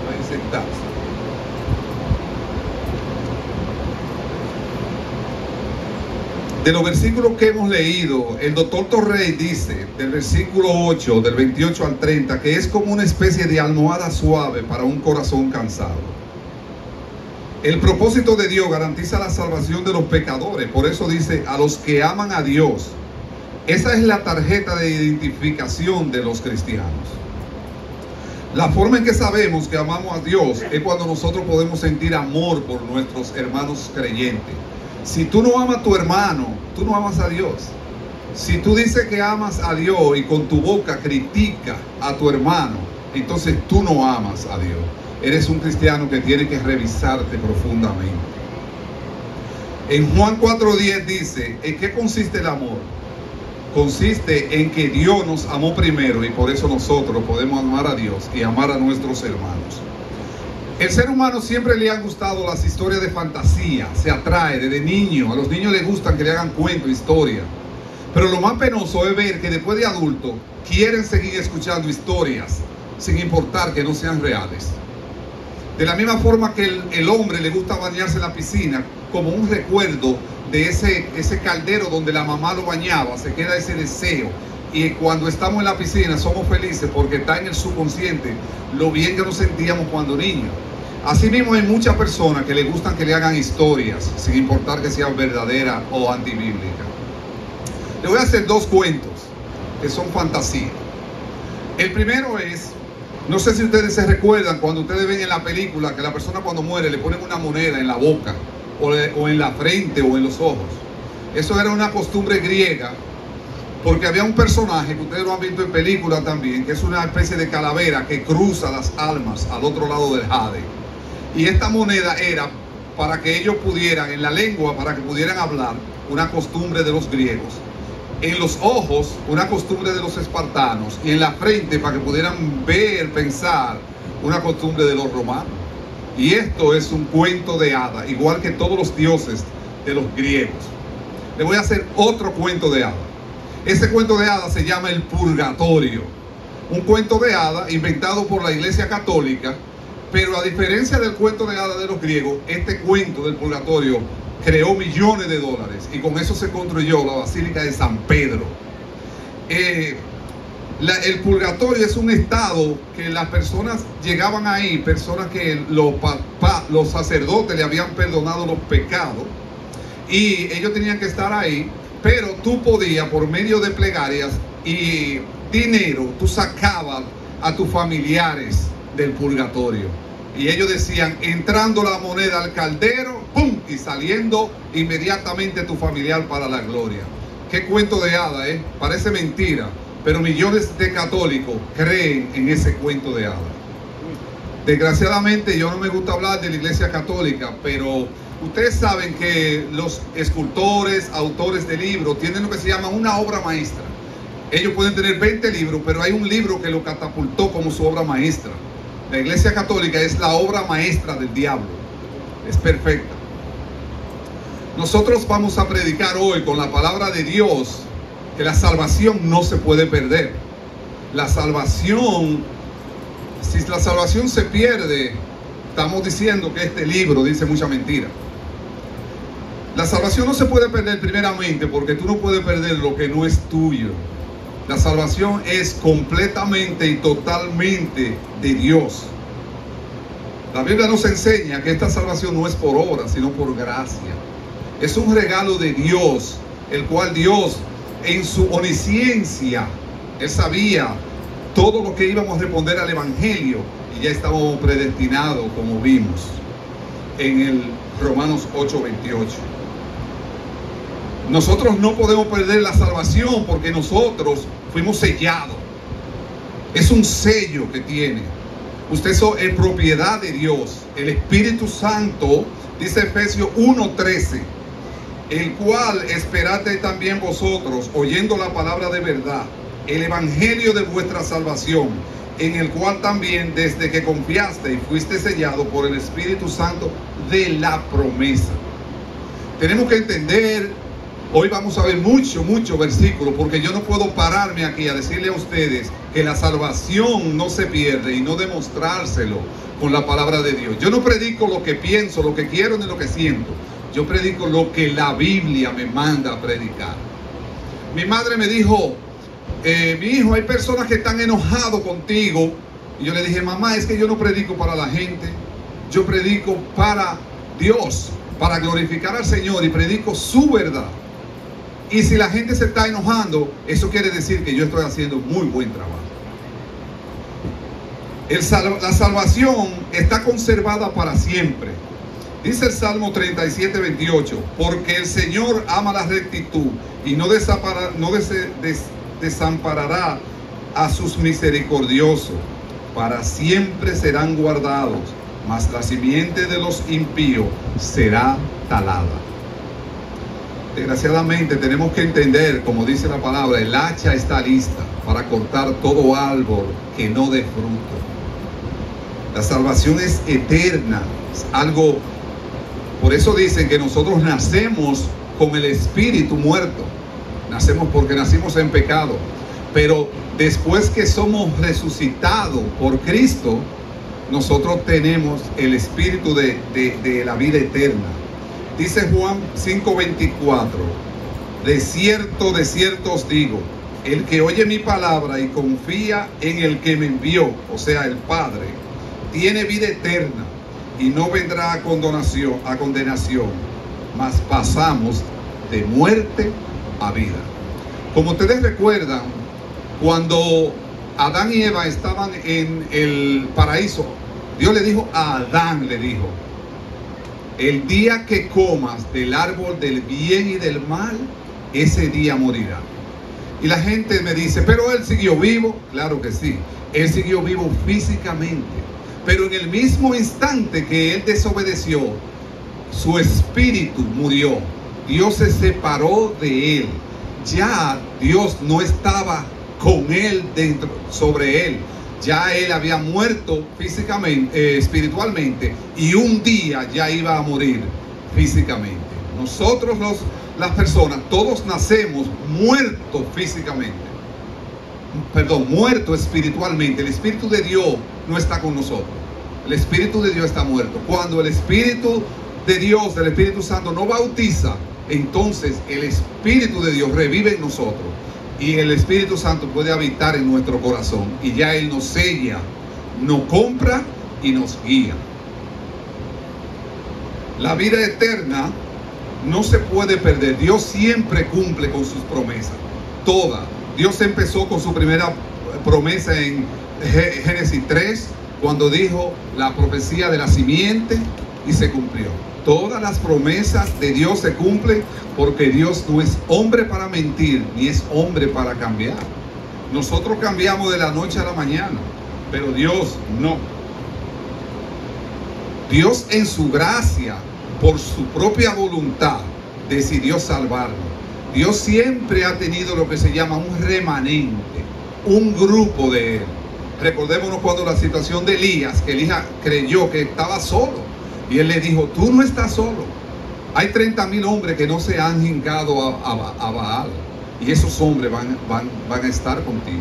Pueden sentarse. De los versículos que hemos leído, el doctor Torrey dice, del versículo 8, del 28 al 30, que es como una especie de almohada suave para un corazón cansado. El propósito de Dios garantiza la salvación de los pecadores. Por eso dice, a los que aman a Dios. Esa es la tarjeta de identificación de los cristianos. La forma en que sabemos que amamos a Dios es cuando nosotros podemos sentir amor por nuestros hermanos creyentes. Si tú no amas a tu hermano, tú no amas a Dios. Si tú dices que amas a Dios y con tu boca critica a tu hermano, entonces tú no amas a Dios. Eres un cristiano que tiene que revisarte profundamente. En Juan 4:10 dice, ¿en qué consiste el amor? Consiste en que Dios nos amó primero y por eso nosotros podemos amar a Dios y amar a nuestros hermanos. El ser humano siempre le han gustado las historias de fantasía, se atrae desde niño, a los niños les gustan que le hagan cuentos, historias. Pero lo más penoso es ver que después de adultos quieren seguir escuchando historias sin importar que no sean reales. De la misma forma que el hombre le gusta bañarse en la piscina como un recuerdo de ese caldero donde la mamá lo bañaba, se queda ese deseo. Y cuando estamos en la piscina somos felices porque está en el subconsciente lo bien que nos sentíamos cuando niños. Asimismo hay muchas personas que les gustan que le hagan historias sin importar que sean verdaderas o antibíblicas. Le voy a hacer dos cuentos que son fantasía. El primero es, no sé si ustedes se recuerdan cuando ustedes ven en la película que la persona cuando muere le ponen una moneda en la boca o en la frente o en los ojos. Eso era una costumbre griega, porque había un personaje que ustedes lo han visto en películas también, que es una especie de calavera que cruza las almas al otro lado del Hades. Y esta moneda era para que ellos pudieran, en la lengua, para que pudieran hablar, una costumbre de los griegos. En los ojos, una costumbre de los espartanos. Y en la frente, para que pudieran ver, pensar, una costumbre de los romanos. Y esto es un cuento de hadas, igual que todos los dioses de los griegos. Le voy a hacer otro cuento de hadas. Ese cuento de hadas se llama el purgatorio. Un cuento de hadas inventado por la Iglesia Católica, pero a diferencia del cuento de hadas de los griegos, este cuento del purgatorio creó millones de dólares y con eso se construyó la Basílica de San Pedro. El purgatorio es un estado que las personas llegaban ahí, personas que los sacerdotes le habían perdonado los pecados y ellos tenían que estar ahí. Pero tú podías, por medio de plegarias y dinero, tú sacabas a tus familiares del purgatorio. Y ellos decían, entrando la moneda al caldero, ¡pum! Y saliendo inmediatamente tu familiar para la gloria. Qué cuento de hadas, ¿eh? Parece mentira, pero millones de católicos creen en ese cuento de hadas. Desgraciadamente, yo no me gusta hablar de la Iglesia Católica, pero ustedes saben que los escultores, autores de libros, tienen lo que se llama una obra maestra. Ellos pueden tener 20 libros, pero hay un libro que lo catapultó como su obra maestra. La Iglesia Católica es la obra maestra del diablo. Es perfecta. Nosotros vamos a predicar hoy con la palabra de Dios que la salvación no se puede perder. La salvación, si la salvación se pierde, estamos diciendo que este libro dice mucha mentira. La salvación no se puede perder primeramente porque tú no puedes perder lo que no es tuyo. La salvación es completamente y totalmente de Dios. La Biblia nos enseña que esta salvación no es por obra, sino por gracia. Es un regalo de Dios, el cual Dios en su omnisciencia, Él sabía todo lo que íbamos a responder al Evangelio y ya estábamos predestinados, como vimos en el Romanos 8:28. Nosotros no podemos perder la salvación porque nosotros fuimos sellados. Es un sello que tiene. Ustedes son propiedad de Dios. El Espíritu Santo, dice Efesios 1:13, el cual esperate también vosotros, oyendo la palabra de verdad, el evangelio de vuestra salvación, en el cual también desde que confiaste y fuiste sellado por el Espíritu Santo de la promesa. Tenemos que entender, hoy vamos a ver mucho versículo, porque yo no puedo pararme aquí a decirle a ustedes que la salvación no se pierde y no demostrárselo con la palabra de Dios. Yo no predico lo que pienso, lo que quiero ni lo que siento. Yo predico lo que la Biblia me manda a predicar. Mi madre me dijo, mi hijo, hay personas que están enojados contigo. Y yo le dije, mamá, es que yo no predico para la gente. Yo predico para Dios, para glorificar al Señor, y predico su verdad. Y si la gente se está enojando, eso quiere decir que yo estoy haciendo muy buen trabajo. La salvación está conservada para siempre. Dice el Salmo 37, 28, porque el Señor ama la rectitud y no desamparará a sus misericordiosos. Para siempre serán guardados, mas la simiente de los impíos será talada. Desgraciadamente tenemos que entender, como dice la palabra, el hacha está lista para cortar todo árbol que no dé fruto. La salvación es eterna, es algo, por eso dicen que nosotros nacemos con el espíritu muerto. Nacemos porque nacimos en pecado, pero después que somos resucitados por Cristo, nosotros tenemos el espíritu de la vida eterna. Dice Juan 5:24, de cierto os digo, el que oye mi palabra y confía en el que me envió, o sea, el Padre, tiene vida eterna y no vendrá a condenación, mas pasamos de muerte a vida. Como ustedes recuerdan, cuando Adán y Eva estaban en el paraíso, Dios le dijo a Adán, le dijo, el día que comas del árbol del bien y del mal, ese día morirá. Y la gente me dice, pero él siguió vivo. Claro que sí, él siguió vivo físicamente, pero en el mismo instante que él desobedeció, su espíritu murió. Dios se separó de él. Ya Dios no estaba con él dentro, sobre él. Ya él había muerto físicamente, espiritualmente, y un día ya iba a morir físicamente. Nosotros las personas, todos nacemos muertos físicamente. Muertos espiritualmente. El Espíritu de Dios no está con nosotros. El Espíritu de Dios está muerto. Cuando el Espíritu de Dios, el Espíritu Santo, no bautiza, entonces el Espíritu de Dios revive en nosotros. Y el Espíritu Santo puede habitar en nuestro corazón. Y ya Él nos sella, nos compra y nos guía. La vida eterna no se puede perder. Dios siempre cumple con sus promesas. Todas. Dios empezó con su primera promesa en Génesis 3, cuando dijo la profecía de la simiente, y se cumplió. Todas las promesas de Dios se cumplen porque Dios no es hombre para mentir, ni es hombre para cambiar. Nosotros cambiamos de la noche a la mañana, pero Dios no. Dios en su gracia, por su propia voluntad, decidió salvarnos. Dios siempre ha tenido lo que se llama un remanente, un grupo de Él. Recordémonos cuando la situación de Elías, que Elías creyó que estaba solo. Y él le dijo, tú no estás solo. Hay 30,000 hombres que no se han hincado a Baal. Y esos hombres van a estar contigo.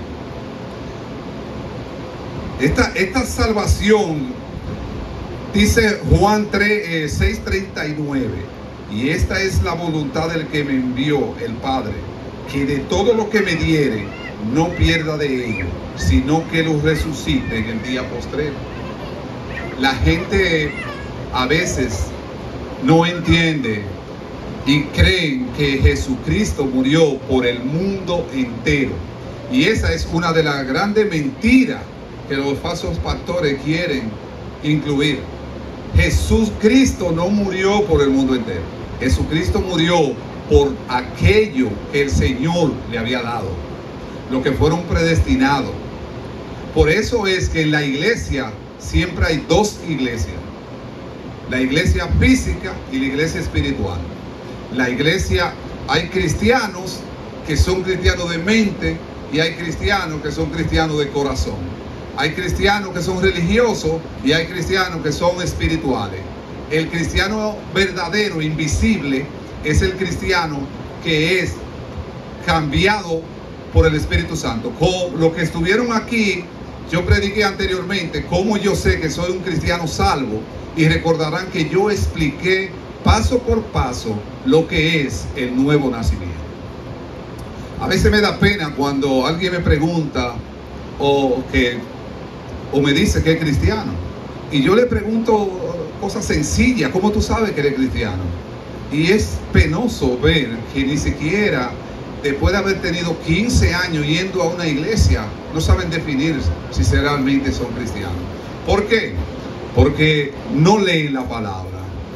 Esta salvación, dice Juan 6:39. Y esta es la voluntad del que me envió, el Padre, que de todo lo que me diere, no pierda de ello, sino que lo resucite en el día postrero. La gente a veces no entiende y creen que Jesucristo murió por el mundo entero. Y esa es una de las grandes mentiras que los falsos pastores quieren incluir. Jesucristo no murió por el mundo entero. Jesucristo murió por aquello que el Señor le había dado, lo que fueron predestinados. Por eso es que en la iglesia siempre hay dos iglesias. La iglesia física y la iglesia espiritual. La iglesia, hay cristianos que son cristianos de mente y hay cristianos que son cristianos de corazón. Hay cristianos que son religiosos y hay cristianos que son espirituales. El cristiano verdadero, invisible, es el cristiano que es cambiado por el Espíritu Santo. Con los que estuvieron aquí, yo prediqué anteriormente cómo yo sé que soy un cristiano salvo, y recordarán que yo expliqué paso por paso lo que es el nuevo nacimiento. A veces me da pena cuando alguien me pregunta o me dice que es cristiano, y yo le pregunto cosas sencillas: ¿cómo tú sabes que eres cristiano? Y es penoso ver que ni siquiera después de haber tenido 15 años yendo a una iglesia, no saben definir si realmente son cristianos. ¿Por qué? Porque no leen la palabra.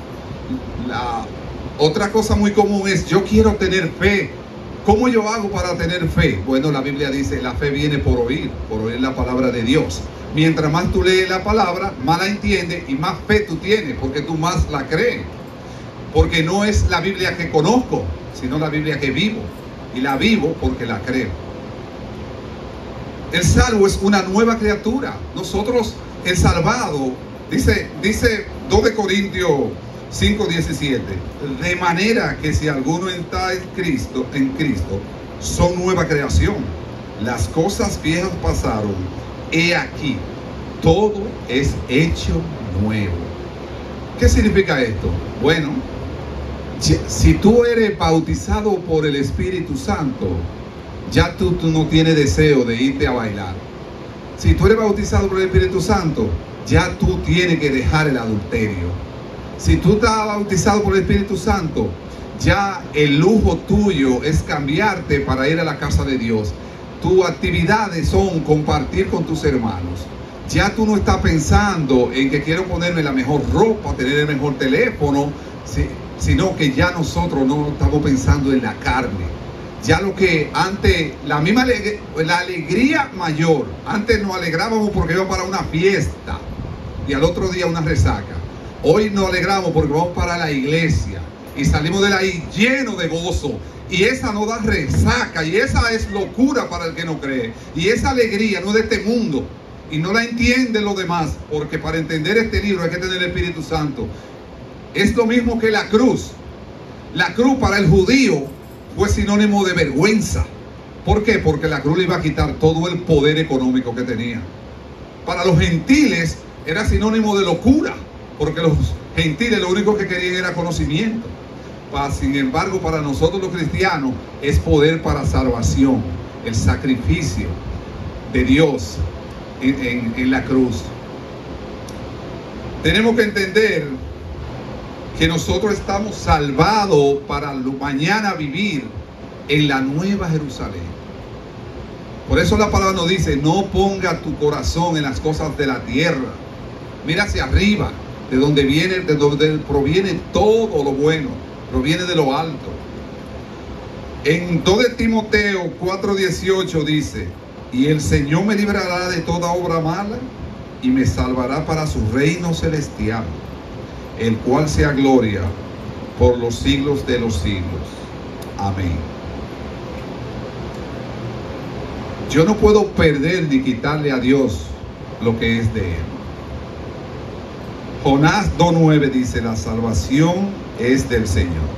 Otra cosa muy común es: yo quiero tener fe. ¿Cómo yo hago para tener fe? Bueno, la Biblia dice: la fe viene por oír la palabra de Dios. Mientras más tú lees la palabra, más la entiendes y más fe tú tienes, porque tú más la crees. Porque no es la Biblia que conozco, sino la Biblia que vivo. Y la vivo porque la creo. El salvo es una nueva criatura. Nosotros, el salvado, dice 2 de Corintios 5:17, de manera que si alguno está en Cristo, son nueva creación. Las cosas viejas pasaron, he aquí, todo es hecho nuevo. ¿Qué significa esto? Bueno, si tú eres bautizado por el Espíritu Santo, ya tú no tienes deseo de irte a bailar. Si tú eres bautizado por el Espíritu Santo, ya tú tienes que dejar el adulterio. Si tú estás bautizado por el Espíritu Santo, ya el lujo tuyo es cambiarte para ir a la casa de Dios. Tus actividades son compartir con tus hermanos. Ya tú no estás pensando en que quiero ponerme la mejor ropa, tener el mejor teléfono, sino que ya nosotros no estamos pensando en la carne. Ya lo que antes, la alegría mayor, antes nos alegrábamos porque íbamos para una fiesta y al otro día una resaca. Hoy nos alegramos porque vamos para la iglesia y salimos de ahí llenos de gozo. Y esa no da resaca, y esa es locura para el que no cree. Y esa alegría no es de este mundo y no la entienden los demás, porque para entender este libro hay que tener el Espíritu Santo. Es lo mismo que la cruz. La cruz para el judío fue sinónimo de vergüenza. ¿Por qué? Porque la cruz le iba a quitar todo el poder económico que tenía. Para los gentiles era sinónimo de locura, porque los gentiles lo único que querían era conocimiento. Sin embargo, para nosotros los cristianos es poder para salvación, el sacrificio de Dios en la cruz. Tenemos que entender que nosotros estamos salvados para mañana vivir en la nueva Jerusalén. Por eso la palabra nos dice: no ponga tu corazón en las cosas de la tierra, mira hacia arriba, de donde proviene todo lo bueno, proviene de lo alto. En 2 de Timoteo 4:18 dice: y el Señor me librará de toda obra mala y me salvará para su reino celestial, el cual sea gloria por los siglos de los siglos. Amén. Yo no puedo perder ni quitarle a Dios lo que es de Él. Jonás 2:9 dice: la salvación es del Señor.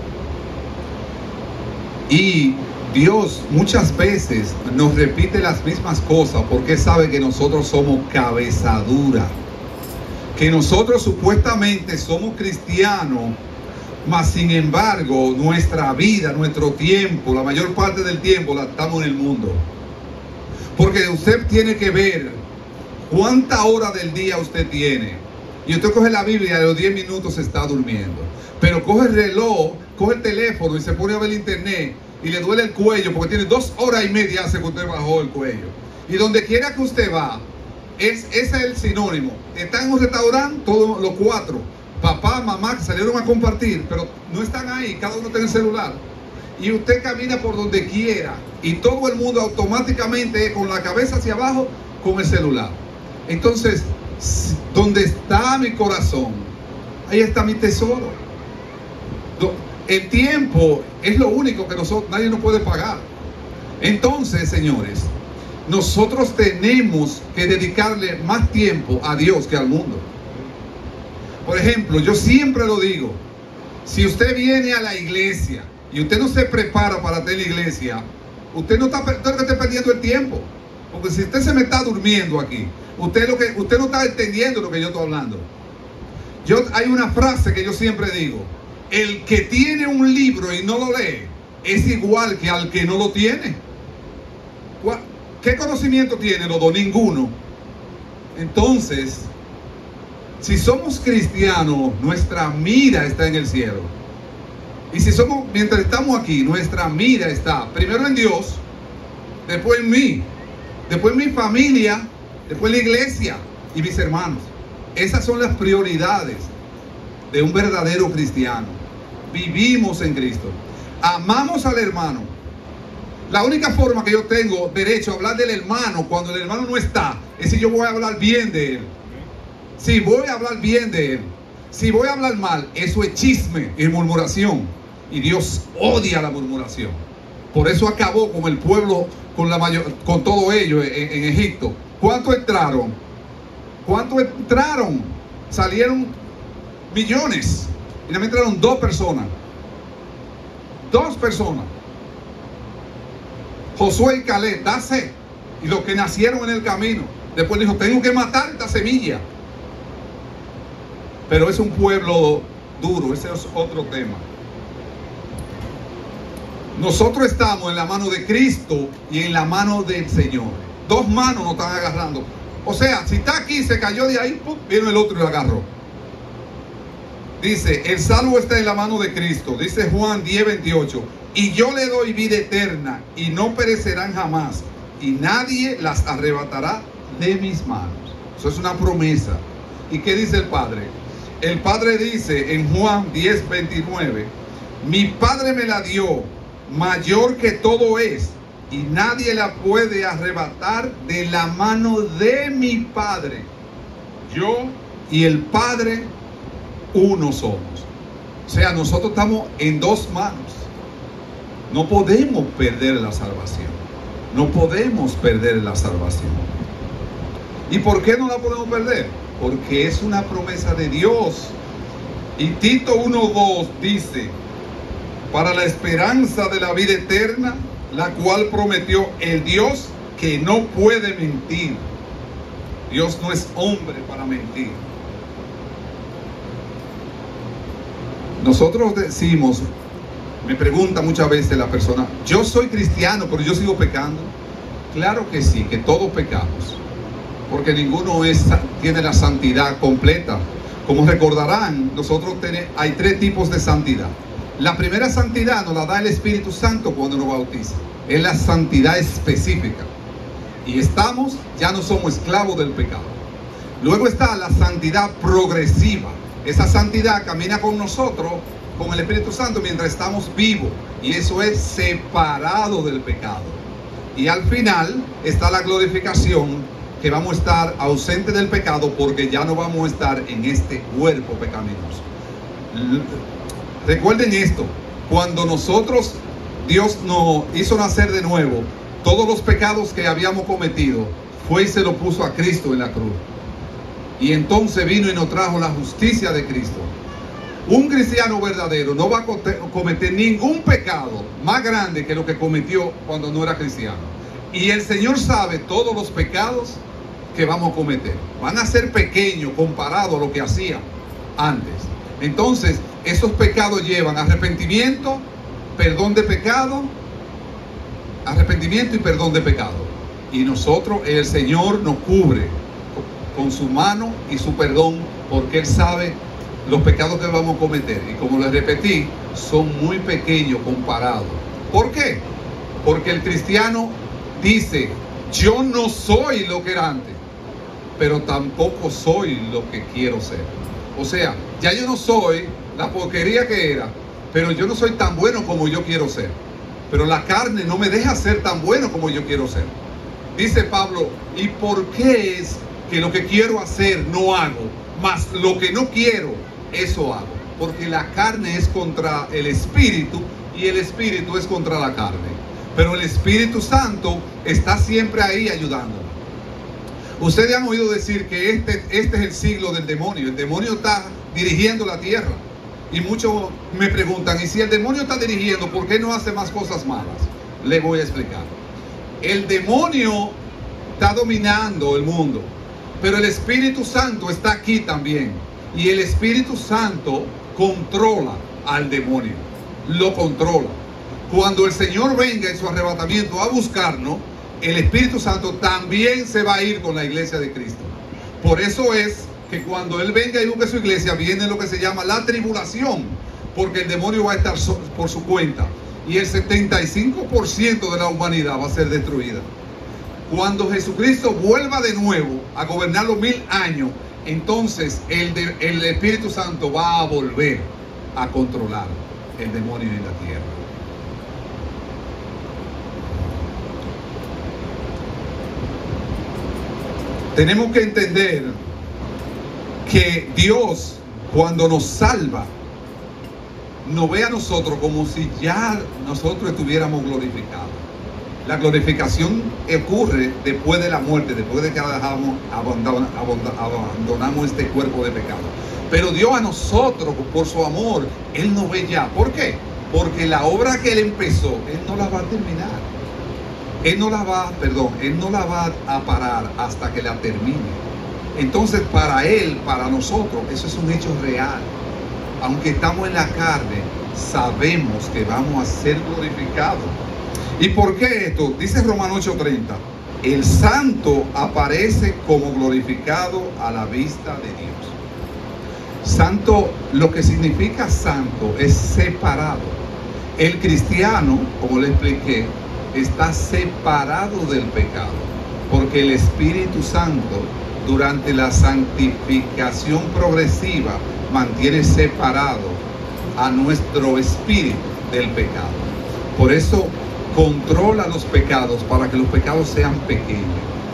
Y Dios muchas veces nos repite las mismas cosas porque sabe que nosotros somos cabezadura, que nosotros supuestamente somos cristianos, mas sin embargo nuestra vida, nuestro tiempo, la mayor parte del tiempo la estamos en el mundo. Porque usted tiene que ver cuánta hora del día usted tiene. Y usted coge la Biblia y a los 10 minutos se está durmiendo. Pero coge el reloj, coge el teléfono y se pone a ver el internet y le duele el cuello porque tiene 2 horas y media hace que usted bajó el cuello. Y donde quiera que usted va, ese es el sinónimo. Está en un restaurante, todos los 4, papá, mamá, que salieron a compartir, pero no están ahí, cada uno tiene el celular. Y usted camina por donde quiera y todo el mundo automáticamente con la cabeza hacia abajo con el celular. Entonces, donde está mi corazón, ahí está mi tesoro. El tiempo es lo único que nadie nos puede pagar. Entonces, señores, nosotros tenemos que dedicarle más tiempo a Dios que al mundo. Por ejemplo, yo siempre lo digo: si usted viene a la iglesia y usted no se prepara para tener la iglesia, Usted no está perdiendo el tiempo. Porque si usted se me está durmiendo aquí, usted no está entendiendo lo que yo estoy hablando. Hay una frase que yo siempre digo: el que tiene un libro y no lo lee es igual que al que no lo tiene. ¿Qué conocimiento tiene los dos? Ninguno. Entonces, si somos cristianos, nuestra mira está en el cielo. Y si somos, mientras estamos aquí, nuestra mira está primero en Dios, después en mí, después en mi familia, después en la iglesia y mis hermanos. Esas son las prioridades de un verdadero cristiano. Vivimos en Cristo, amamos al hermano. La única forma que yo tengo derecho a hablar del hermano cuando el hermano no está es si yo voy a hablar bien de él. Si voy a hablar bien de él. Si voy a hablar mal, eso es chisme y murmuración. Y Dios odia la murmuración. Por eso acabó con el pueblo, con todo ello en Egipto. ¿Cuántos entraron? ¿Cuántos entraron? Salieron millones. Y nada más entraron 2 personas. 2 personas. Josué y Caleb, dase. Y los que nacieron en el camino. Después dijo, tengo que matar esta semilla. Pero es un pueblo duro, ese es otro tema. Nosotros estamos en la mano de Cristo y en la mano del Señor. 2 manos nos están agarrando. O sea, si está aquí, se cayó de ahí, ¡pum!, vino el otro y lo agarró. Dice, el salvo está en la mano de Cristo. Dice Juan 10:28. Y yo le doy vida eterna y no perecerán jamás. Y nadie las arrebatará de mis manos. Eso es una promesa. ¿Y qué dice el Padre? El Padre dice en Juan 10:29. Mi Padre me la dio, mayor que todo es. Y nadie la puede arrebatar de la mano de mi Padre. Yo y el Padre uno somos. O sea, nosotros estamos en 2 manos. No podemos perder la salvación. No podemos perder la salvación. ¿Y por qué no la podemos perder? Porque es una promesa de Dios. Y Tito 1:2 dice, para la esperanza de la vida eterna, la cual prometió el Dios que no puede mentir. Dios no es hombre para mentir. Nosotros decimos, me pregunta muchas veces la persona, yo soy cristiano, pero yo sigo pecando. Claro que sí, que todos pecamos, porque ninguno tiene la santidad completa. Como recordarán, hay 3 tipos de santidad. La primera santidad nos la da el Espíritu Santo cuando nos bautiza. Es la santidad específica. Y ya no somos esclavos del pecado. Luego está la santidad progresiva. Esa santidad camina con nosotros, con el Espíritu Santo, mientras estamos vivos. Y eso es separado del pecado. Y al final está la glorificación, que vamos a estar ausentes del pecado porque ya no vamos a estar en este cuerpo pecaminoso. Recuerden esto, cuando Dios nos hizo nacer de nuevo, todos los pecados que habíamos cometido, fue y se lo puso a Cristo en la cruz. Y entonces vino y nos trajo la justicia de Cristo. Un cristiano verdadero no va a cometer ningún pecado más grande que lo que cometió cuando no era cristiano. Y el Señor sabe todos los pecados que vamos a cometer. Van a ser pequeños comparado a lo que hacían antes. Entonces, esos pecados llevan arrepentimiento, perdón de pecado, arrepentimiento y perdón de pecado. Y nosotros, el Señor nos cubre con su mano y su perdón, porque Él sabe los pecados que vamos a cometer. Y como les repetí, son muy pequeños comparados. ¿Por qué? Porque el cristiano dice, yo no soy lo que era antes, pero tampoco soy lo que quiero ser. O sea, ya yo no soy la porquería que era, pero yo no soy tan bueno como yo quiero ser. Pero la carne no me deja ser tan bueno como yo quiero ser. Dice Pablo, ¿y por qué es que lo que quiero hacer no hago, mas lo que no quiero, eso hago? Porque la carne es contra el espíritu y el espíritu es contra la carne. Pero el Espíritu Santo está siempre ahí ayudándonos. Ustedes han oído decir que este es el siglo del demonio. El demonio está dirigiendo la tierra. Y muchos me preguntan, ¿y si el demonio está dirigiendo, por qué no hace más cosas malas? Le voy a explicar. El demonio está dominando el mundo, pero el Espíritu Santo está aquí también. Y el Espíritu Santo controla al demonio, lo controla. Cuando el Señor venga en su arrebatamiento a buscarnos, el Espíritu Santo también se va a ir con la iglesia de Cristo. Por eso es que cuando Él venga y busque su iglesia, viene lo que se llama la tribulación, porque el demonio va a estar por su cuenta y el 75% de la humanidad va a ser destruida. Cuando Jesucristo vuelva de nuevo a gobernar los 1000 años, entonces el Espíritu Santo va a volver a controlar el demonio en la tierra. Tenemos que entender que Dios, cuando nos salva, nos ve a nosotros como si ya nosotros estuviéramos glorificados. La glorificación ocurre después de la muerte, después de que abandonamos este cuerpo de pecado. Pero Dios a nosotros, por su amor, Él nos ve ya. ¿Por qué? Porque la obra que Él empezó, Él no la va a terminar. Él no la va a parar hasta que la termine. Entonces, para Él, para nosotros, eso es un hecho real. Aunque estamos en la carne, sabemos que vamos a ser glorificados. ¿Y por qué esto? Dice Romanos 8:30. El santo aparece como glorificado a la vista de Dios. Santo, lo que significa santo es separado. El cristiano, como le expliqué, está separado del pecado, porque el Espíritu Santo, durante la santificación progresiva, mantiene separado a nuestro espíritu del pecado. Por eso controla los pecados, para que los pecados sean pequeños.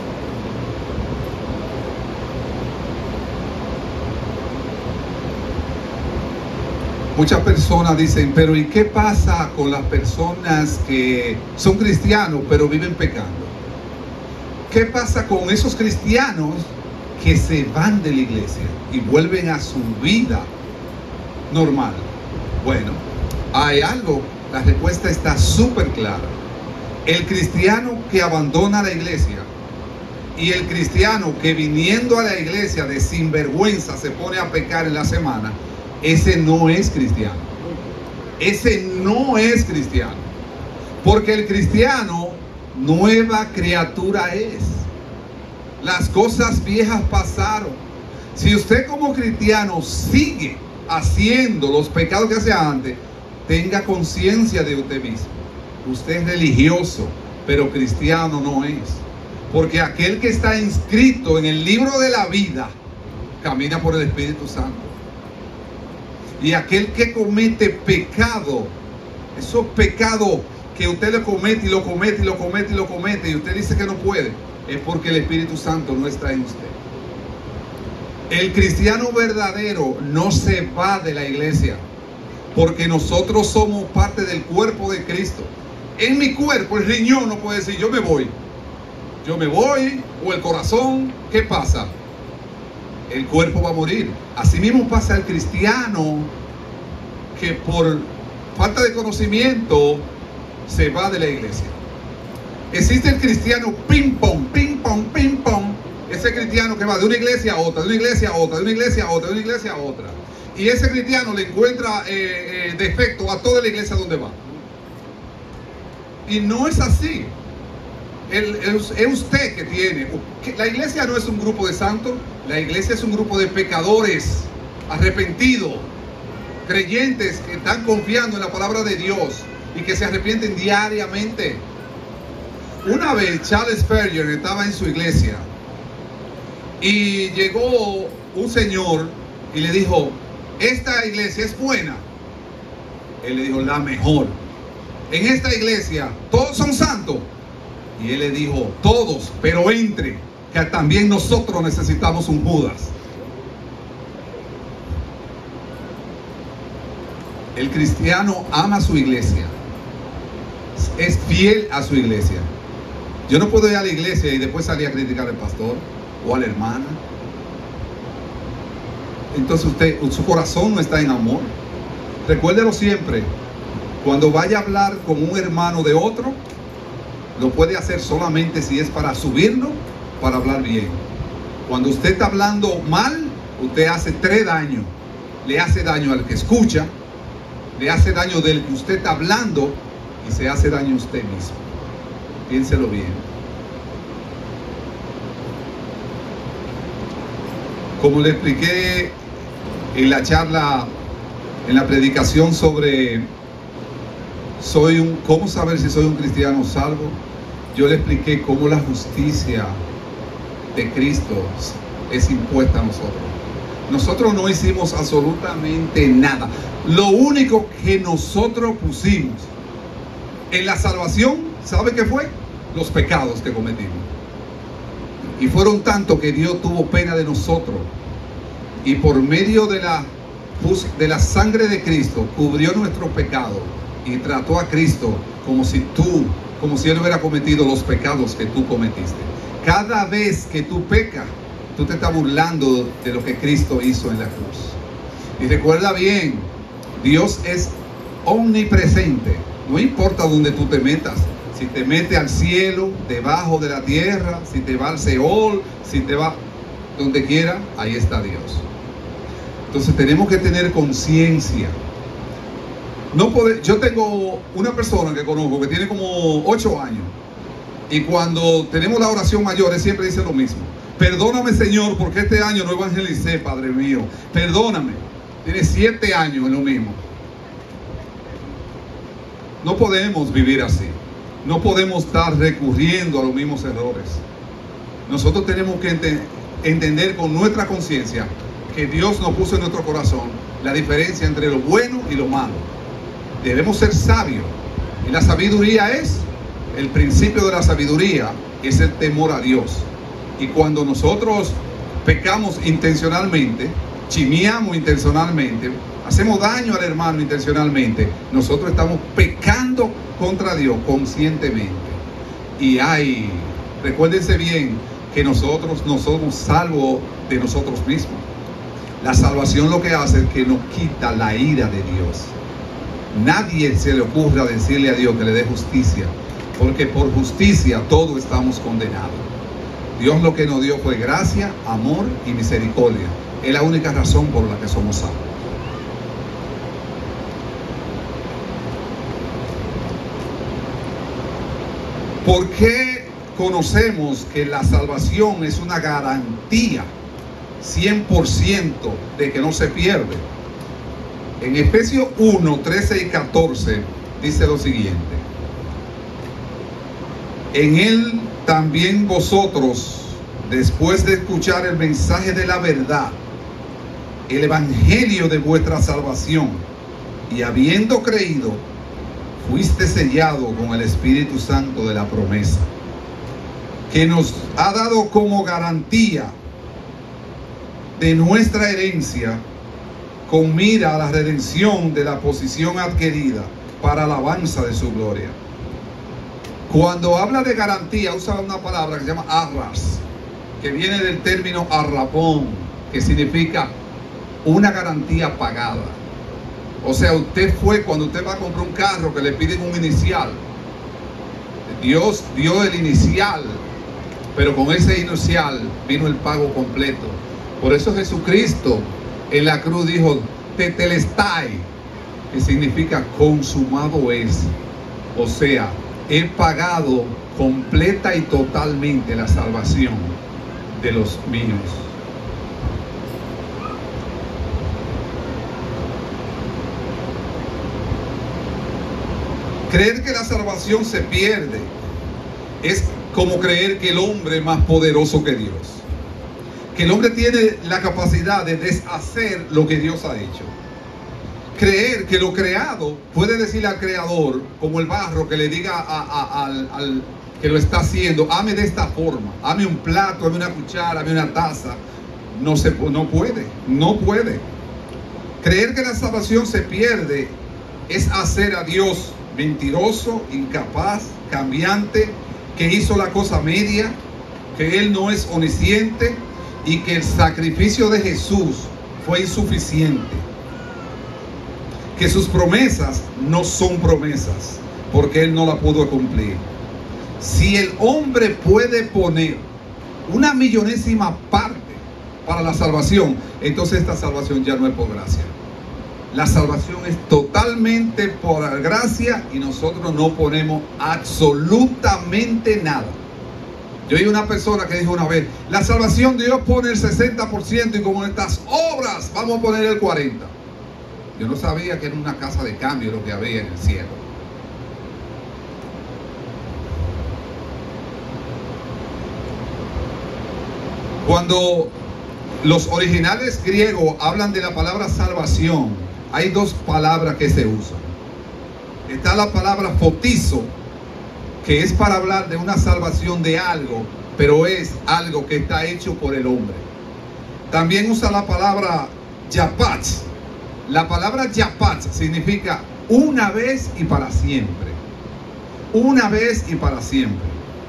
Muchas personas dicen, pero ¿y qué pasa con las personas que son cristianos pero viven pecando? ¿Qué pasa con esos cristianos que se van de la iglesia y vuelven a su vida normal? Bueno, hay algo, la respuesta está súper clara. El cristiano que abandona la iglesia y el cristiano que viniendo a la iglesia de sinvergüenza se pone a pecar en la semana, ese no es cristiano. Ese no es cristiano. Porque el cristiano, nueva criatura es. Las cosas viejas pasaron. Si usted como cristiano sigue haciendo los pecados que hacía antes, tenga conciencia de usted mismo. Usted es religioso, pero cristiano no es. Porque aquel que está inscrito en el libro de la vida camina por el Espíritu Santo. Y aquel que comete pecado, esos pecados que usted le comete y lo comete y lo comete y lo comete, y usted dice que no puede, es porque el Espíritu Santo no está en usted. El cristiano verdadero no se va de la iglesia, porque nosotros somos parte del cuerpo de Cristo. En mi cuerpo, el riñón no puede decir, yo me voy, o el corazón, ¿qué pasa? El cuerpo va a morir. Así mismo pasa el cristiano que por falta de conocimiento se va de la iglesia. Existe el cristiano ping pong, ping pong, ping pong. Ese cristiano que va de una iglesia a otra, de una iglesia a otra, de una iglesia a otra, de una iglesia a otra. Y ese cristiano le encuentra defecto a toda la iglesia donde va. Y no es así. Es usted que tiene. La iglesia no es un grupo de santos. La iglesia es un grupo de pecadores arrepentidos, creyentes que están confiando en la palabra de Dios y que se arrepienten diariamente. Una vez Charles Spurgeon estaba en su iglesia y llegó un señor y le dijo, esta iglesia es buena. Él le dijo, la mejor. En esta iglesia todos son santos. Y él le dijo, todos, pero entre, que también nosotros necesitamos un Judas. El cristiano ama su iglesia, es fiel a su iglesia. Yo no puedo ir a la iglesia y después salir a criticar al pastor o a la hermana. Entonces su corazón no está en amor. Recuérdelo siempre, cuando vaya a hablar con un hermano de otro, lo puede hacer solamente si es para subirlo, para hablar bien. Cuando usted está hablando mal, usted hace tres daños. Le hace daño al que escucha, le hace daño del que usted está hablando y se hace daño a usted mismo. Piénselo bien. Como le expliqué en la charla, en la predicación sobre cómo saber si soy un cristiano salvo, yo le expliqué cómo la justicia de Cristo es impuesta a nosotros. Nosotros no hicimos absolutamente nada. Lo único que nosotros pusimos en la salvación, ¿sabe qué fue? Los pecados que cometimos. Y fueron tanto que Dios tuvo pena de nosotros. Y por medio de la sangre de Cristo, cubrió nuestro pecado. Y trató a Cristo como si Él hubiera cometido los pecados que tú cometiste. Cada vez que tú pecas, tú te estás burlando de lo que Cristo hizo en la cruz. Y recuerda bien, Dios es omnipresente. No importa dónde tú te metas. Si te metes al cielo, debajo de la tierra, si te va al Seol, si te va donde quiera, ahí está Dios. Entonces tenemos que tener conciencia. Yo tengo una persona que conozco que tiene como 8 años. Y cuando tenemos la oración mayor, él siempre dice lo mismo. Perdóname, Señor, porque este año no evangelicé, Padre mío. Perdóname. Tiene 7 años en lo mismo. No podemos vivir así. No podemos estar recurriendo a los mismos errores. Nosotros tenemos que entender con nuestra conciencia que Dios nos puso en nuestro corazón la diferencia entre lo bueno y lo malo. Debemos ser sabios. Y la sabiduría el principio de la sabiduría es el temor a Dios. Y cuando nosotros pecamos intencionalmente, chimiamos intencionalmente, hacemos daño al hermano intencionalmente, nosotros estamos pecando contra Dios conscientemente. Y recuérdense bien que nosotros no somos salvos de nosotros mismos. La salvación lo que hace es que nos quita la ira de Dios. Nadie se le ocurra decirle a Dios que le dé justicia, porque por justicia todos estamos condenados. Dios lo que nos dio fue gracia, amor y misericordia. Es la única razón por la que somos salvos. ¿Por qué conocemos que la salvación es una garantía 100% de que no se pierde? En Efesios 1, 13 y 14 dice lo siguiente: en él también vosotros, después de escuchar el mensaje de la verdad, el evangelio de vuestra salvación, y habiendo creído, fuiste sellado con el Espíritu Santo de la promesa, que nos ha dado como garantía de nuestra herencia, con mira a la redención de la posesión adquirida para alabanza de su gloria. Cuando habla de garantía, usa una palabra que se llama arras, que viene del término arrapón, que significa una garantía pagada. O sea, cuando usted va a comprar un carro que le piden un inicial, Dios dio el inicial, pero con ese inicial vino el pago completo. Por eso Jesucristo en la cruz dijo tetelestai, que significa consumado es. O sea, he pagado completa y totalmente la salvación de los míos. Creer que la salvación se pierde es como creer que el hombre es más poderoso que Dios. Que el hombre tiene la capacidad de deshacer lo que Dios ha hecho. Creer que lo creado puede decirle al creador, como el barro, que le diga al que lo está haciendo: hame de esta forma, hame un plato, hame una cuchara, hame una taza. No puede. Creer que la salvación se pierde es hacer a Dios mentiroso, incapaz, cambiante, que hizo la cosa media, que Él no es omnisciente y que el sacrificio de Jesús fue insuficiente, que sus promesas no son promesas porque Él no la pudo cumplir. Si el hombre puede poner una millonésima parte para la salvación, entonces esta salvación ya no es por gracia. La salvación es totalmente por gracia y nosotros no ponemos absolutamente nada. Yo oí una persona que dijo una vez, la salvación Dios pone el 60% y como estas obras vamos a poner el 40%. Yo no sabía que era una casa de cambio lo que había en el cielo. Cuando los originales griegos hablan de la palabra salvación, hay dos palabras que se usan. Está la palabra fotizo, que es para hablar de una salvación de algo, pero es algo que está hecho por el hombre. También usa la palabra yapat. La palabra yapat significa una vez y para siempre. Una vez y para siempre.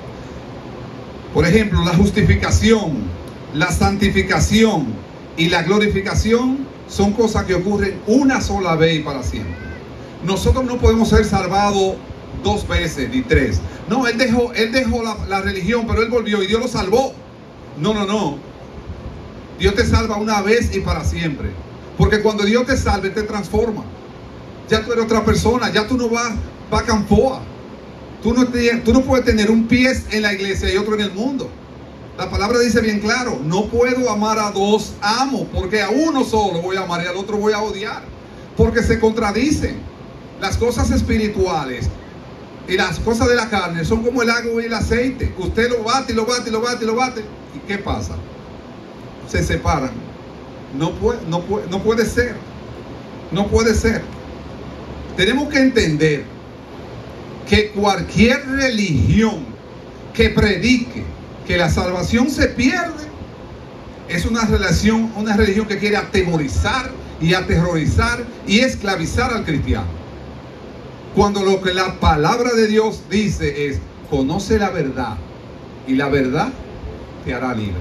Por ejemplo, la justificación, la santificación y la glorificación son cosas que ocurren una sola vez y para siempre. Nosotros no podemos ser salvados 2 veces ni 3. No, él dejó la religión, pero él volvió y Dios lo salvó. No. Dios te salva una vez y para siempre. Porque cuando Dios te salve, te transforma. Ya tú eres otra persona, ya tú no vas a Campoa. Tú no puedes tener un pie en la iglesia y otro en el mundo. La palabra dice bien claro, no puedo amar a 2 amos, porque a uno solo voy a amar y al otro voy a odiar, porque se contradicen. Las cosas espirituales y las cosas de la carne son como el agua y el aceite. Usted lo bate y lo bate y lo bate y lo bate, ¿y qué pasa? Se separan. No puede ser. No puede ser. Tenemos que entender que cualquier religión que predique que la salvación se pierde es una religión que quiere atemorizar y aterrorizar y esclavizar al cristiano. Cuando lo que la palabra de Dios dice es, conoce la verdad y la verdad te hará libre.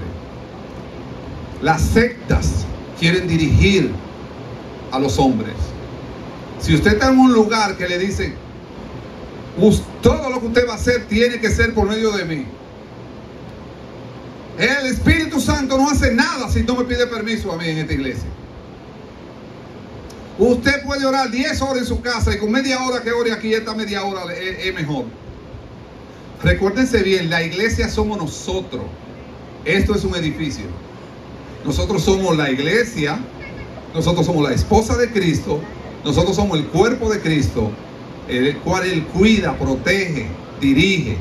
Las sectas quieren dirigir a los hombres. Si usted está en un lugar que le dicen, todo lo que usted va a hacer tiene que ser por medio de mí. El Espíritu Santo no hace nada si no me pide permiso a mí en esta iglesia. Usted puede orar 10 horas en su casa y con media hora que ore aquí, esta media hora es mejor. Recuérdense bien, la iglesia somos nosotros. Esto es un edificio. Nosotros somos la iglesia, nosotros somos la esposa de Cristo, nosotros somos el cuerpo de Cristo, el cual Él cuida, protege, dirige.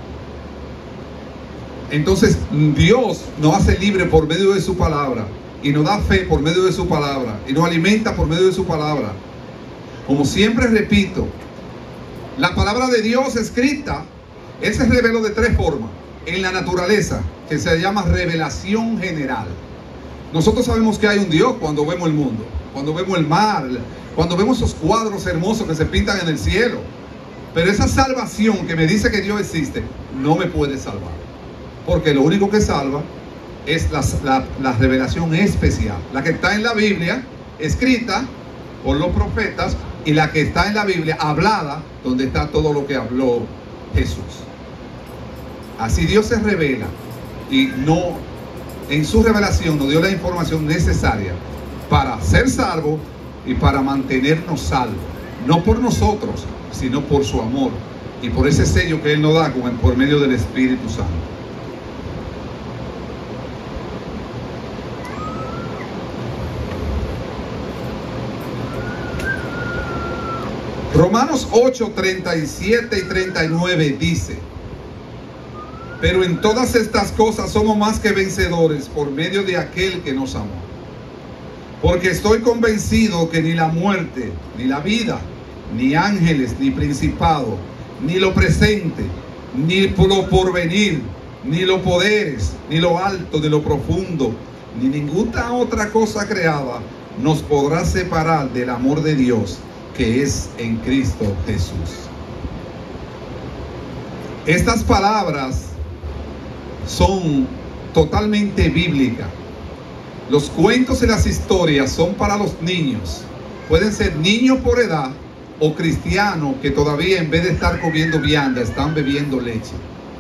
Entonces Dios nos hace libre por medio de su palabra y nos da fe por medio de su palabra y nos alimenta por medio de su palabra. Como siempre repito, la palabra de Dios escrita, Él se reveló de 3 formas. En la naturaleza, que se llama revelación general. Nosotros sabemos que hay un Dios cuando vemos el mundo, cuando vemos el mar, cuando vemos esos cuadros hermosos que se pintan en el cielo. Pero esa salvación que me dice que Dios existe, no me puede salvar. Porque lo único que salva es la revelación especial. La que está en la Biblia, escrita por los profetas, y la que está en la Biblia, hablada, donde está todo lo que habló Jesús. Así Dios se revela y en su revelación nos dio la información necesaria para ser salvos y para mantenernos salvos. No por nosotros, sino por su amor y por ese sello que Él nos da por medio del Espíritu Santo. Romanos 8, 37 y 39 dice: pero en todas estas cosas somos más que vencedores por medio de aquel que nos amó. Porque estoy convencido que ni la muerte, ni la vida, ni ángeles, ni principado, ni lo presente, ni lo porvenir, ni los poderes, ni lo alto, ni lo profundo, ni ninguna otra cosa creada nos podrá separar del amor de Dios que es en Cristo Jesús. Estas palabras son totalmente bíblicas. Los cuentos y las historias son para los niños. Pueden ser niños por edad o cristianos que todavía en vez de estar comiendo vianda están bebiendo leche.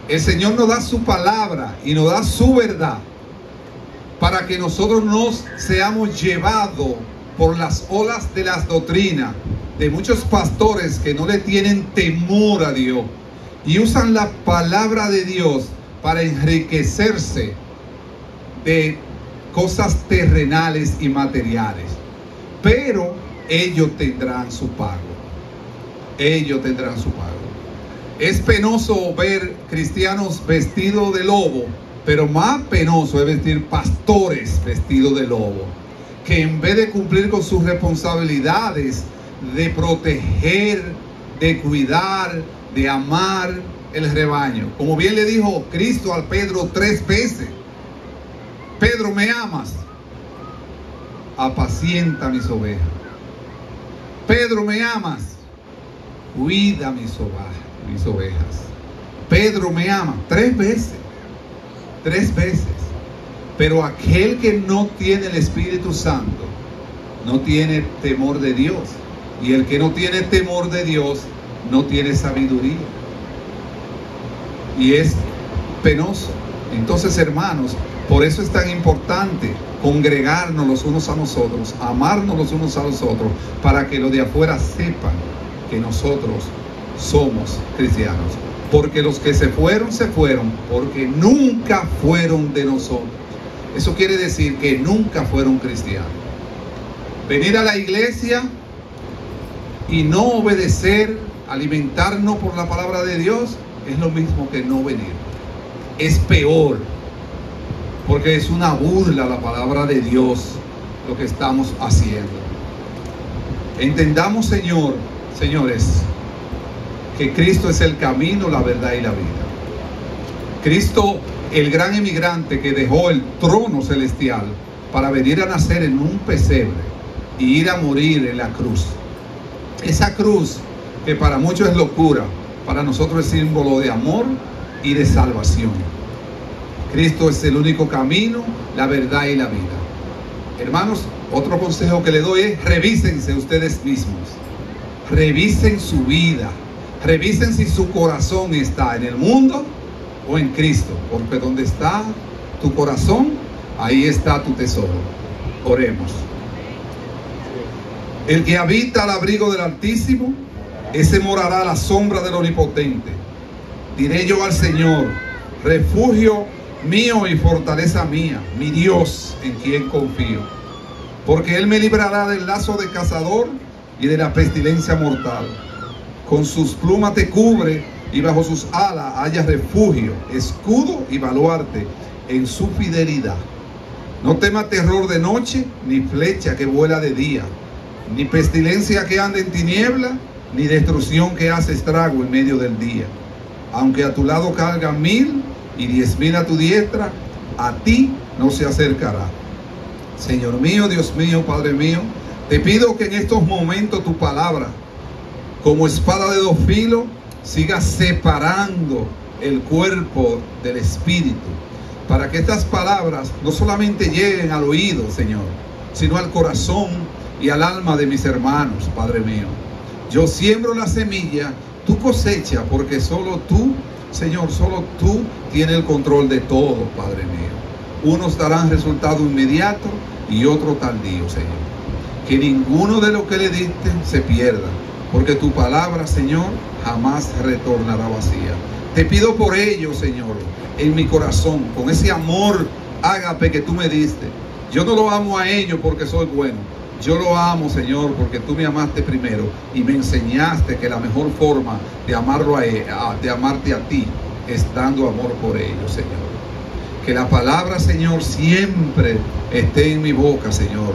El Señor nos da su palabra y nos da su verdad para que nosotros no seamos llevados por las olas de las doctrinas de muchos pastores que no le tienen temor a Dios y usan la palabra de Dios para enriquecerse de cosas terrenales y materiales. Pero ellos tendrán su pago. Ellos tendrán su pago. Es penoso ver cristianos vestidos de lobo, pero más penoso es vestir pastores vestidos de lobo, que en vez de cumplir con sus responsabilidades de proteger, de cuidar, de amar el rebaño, como bien le dijo Cristo a Pedro 3 veces: Pedro, ¿me amas? Apacienta mis ovejas. Pedro, ¿me amas? Cuida mis ovejas. Pedro, ¿me ama? 3 veces. 3 veces. Pero aquel que no tiene el Espíritu Santo no tiene temor de Dios. Y el que no tiene temor de Dios no tiene sabiduría. Y es penoso. Entonces, hermanos, por eso es tan importante congregarnos los unos a nosotros, amarnos los unos a los otros, para que los de afuera sepan que nosotros somos cristianos. Porque los que se fueron porque nunca fueron de nosotros. Eso quiere decir que nunca fueron cristianos. Venir a la iglesia y no obedecer, alimentarnos por la palabra de Dios, es lo mismo que no venir. Es peor, porque es una burla a la palabra de Dios lo que estamos haciendo. Entendamos, señores, que Cristo es el camino, la verdad y la vida. Cristo, el gran emigrante que dejó el trono celestial para venir a nacer en un pesebre y ir a morir en la cruz. Esa cruz que para muchos es locura, para nosotros es símbolo de amor y de salvación. Cristo es el único camino, la verdad y la vida. Hermanos, otro consejo que le doy es: revísense ustedes mismos. Revisen su vida. Revisen si su corazón está en el mundo o en Cristo, porque donde está tu corazón, ahí está tu tesoro. Oremos. El que habita al abrigo del Altísimo, ese morará a la sombra del Omnipotente. Diré yo al Señor: refugio mío y fortaleza mía, mi Dios en quien confío. Porque Él me librará del lazo del cazador y de la pestilencia mortal. Con sus plumas te cubre y bajo sus alas hallas refugio, escudo y baluarte en su fidelidad. No tema terror de noche, ni flecha que vuela de día, ni pestilencia que anda en tiniebla, ni destrucción que hace estrago en medio del día. Aunque a tu lado cargan 1000 y 10.000 a tu diestra, a ti no se acercará. Señor mío, Dios mío, Padre mío, te pido que en estos momentos tu palabra, como espada de 2 filos, siga separando el cuerpo del espíritu, para que estas palabras no solamente lleguen al oído, Señor, sino al corazón y al alma de mis hermanos, Padre mío. Yo siembro la semilla, tú cosecha, porque solo tú, Señor, solo tú tienes el control de todo, Padre mío. Unos darán resultado inmediato y otros tardío, Señor. Que ninguno de lo que le diste se pierda, porque tu palabra, Señor, jamás retornará vacía. Te pido por ello, Señor, en mi corazón, con ese amor ágape que tú me diste. Yo no lo amo a ellos porque soy bueno. Yo lo amo, Señor, porque tú me amaste primero y me enseñaste que la mejor forma de amarlo de amarte a ti es dando amor por ellos, Señor. Que la palabra, Señor, siempre esté en mi boca, Señor.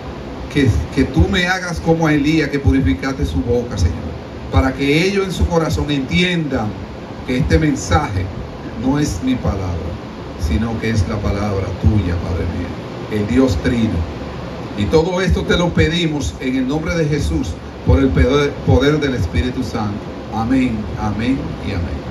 Que tú me hagas como a Elías, que purificaste su boca, Señor, para que ellos en su corazón entiendan que este mensaje no es mi palabra, sino que es la palabra tuya, Padre mío, el Dios Trino. Y todo esto te lo pedimos en el nombre de Jesús, por el poder del Espíritu Santo. Amén, amén y amén.